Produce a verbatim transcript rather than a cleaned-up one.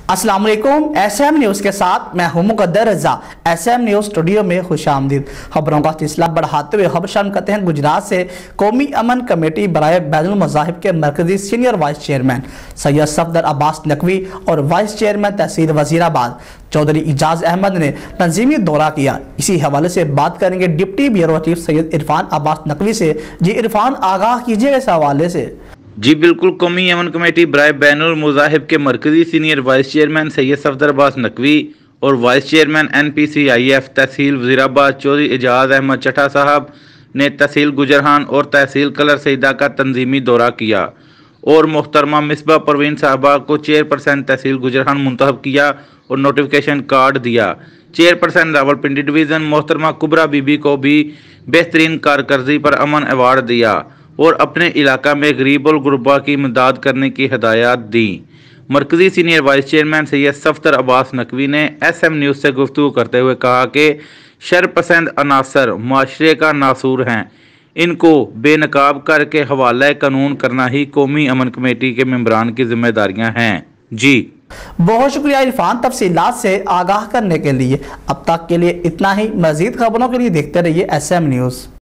अस्सलाम वालेकुम। S M news के साथ मैं हूं Muqaddar Raza. S M news studio में खुश आमदीद। खबरों का सिलसिला बढ़ाते हुए खबर शामिल करते हैं गुजरात से। कौमी अमन कमेटी बराए बैनुल मज़ाहिब के मरकजी senior vice chairman Syed Safdar Abbas Naqvi और वाइस चेयरमैन तहसील वजीराबाद चौधरी इजाज अहमद ने तंजीमी दौरा किया। इसी हवाले से बात करेंगे deputy bureau chief Syed Irfan Abbas Naqvi से। जी इरफान, आगाह कीजिएगा इस हवाले से। जी बिल्कुल। कौमी अमन कमेटी बराए बैनुल मुज़ाहिब के मरकजी senior vice chairman Syed Safdar Abbas Naqvi और vice chairman N P C I F tehsil Wazirabad Chaudhry Ijaz Ahmed Chatha साहब ने तहसील गुजरहान और तहसील कलर सईदा का तंजीमी दौरा किया और मोहतरमा मिसबा परवीन साहबा को चेयरपर्सन तहसील गुजरहान मुंतखब किया और नोटिफिकेशन कार्ड दिया। चेयरपर्सन रावलपिंडी डिवीज़न मोहतरमा कुबरा बीबी को भी बेहतरीन कारकर्दगी पर अमन अवार्ड दिया और अपने इलाका में गरीब और गुरबा की मदद करने की हिदायत दी। मरकजी senior vice chairman Syed Safdar Abbas Naqvi ने एस एम न्यूज़ से गुफ्तगू करते हुए कहा कि शरपसंद अनासर माशरे का नासूर हैं, इनको बेनकाब करके हवाला कानून करना ही कौमी अमन कमेटी के मेंबरान की जिम्मेदारियां हैं। जी बहुत शुक्रिया इरफान, तफसीलात से आगाह करने के लिए। अब तक के लिए इतना ही। मजीद खबरों के लिए देखते रहिए एस एम न्यूज़।